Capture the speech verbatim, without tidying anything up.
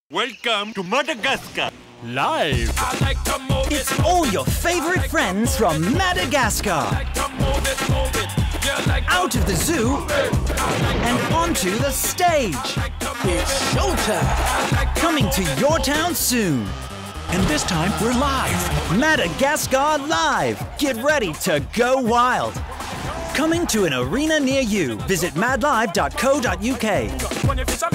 Welcome to Madagascar. Live. I like to move it, it's all your favorite like friends from Madagascar. Like move it, move it. Like Out of the zoo and onto the stage. It's showtime. Coming to your town soon. And this time, we're live. Madagascar Live. Get ready to go wild. Coming to an arena near you. Visit mad live dot co dot U K.